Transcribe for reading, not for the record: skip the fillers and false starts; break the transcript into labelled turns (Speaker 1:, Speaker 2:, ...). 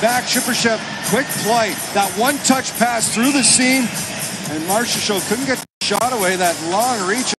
Speaker 1: back. Shippership, quick flight. That one-touch pass through the seam, and Marchessault couldn't get the shot away. That long reach.